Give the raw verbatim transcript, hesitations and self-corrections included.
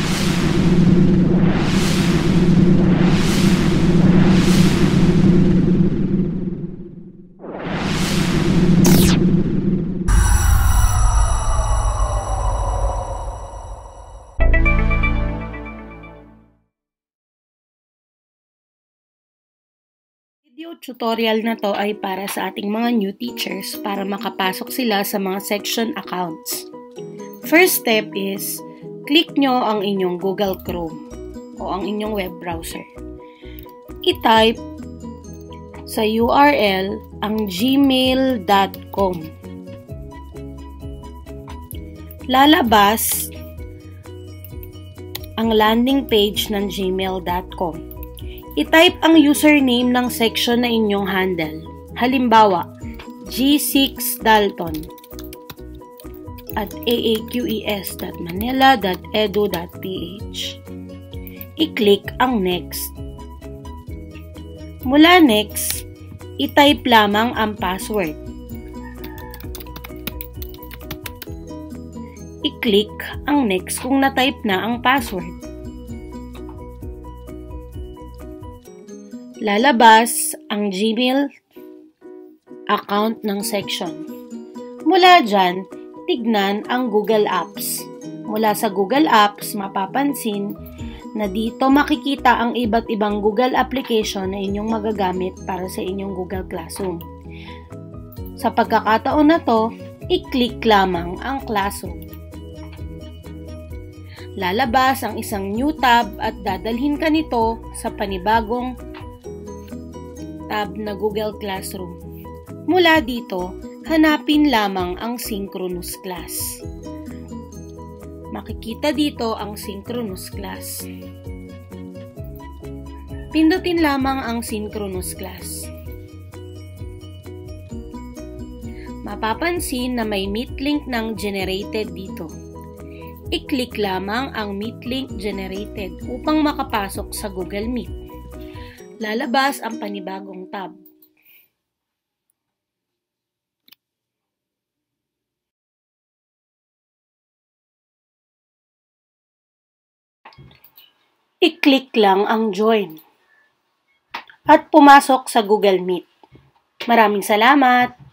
Video tutorial na to ay para sa ating mga new teachers para makapasok sila sa mga section accounts. First step is, click nyo ang inyong Google Chrome o ang inyong web browser. I-type sa U R L ang gmail dot com. Lalabas ang landing page ng gmail dot com. I-type ang username ng section na inyong handle. Halimbawa, G six Dalton at a a q e s dot manila dot e d u dot p h. I-click ang next. Mula next, i-type lamang ang password. I-click ang next kung na-type na ang password. Lalabas ang Gmail account ng section. Mula dyan, tignan ang Google Apps. Mula sa Google Apps, mapapansin na dito makikita ang iba't ibang Google application na inyong magagamit para sa inyong Google Classroom. Sa pagkakataon na to, i-click lamang ang Classroom. Lalabas ang isang new tab at dadalhin ka nito sa panibagong tab na Google Classroom. Mula dito, hanapin lamang ang synchronous class. Makikita dito ang synchronous class. Pindutin lamang ang synchronous class. Mapapansin na may meet link ng generated dito. I-click lamang ang meet link generated upang makapasok sa Google Meet. Lalabas ang panibagong tab. I-click lang ang join at pumasok sa Google Meet. Maraming salamat!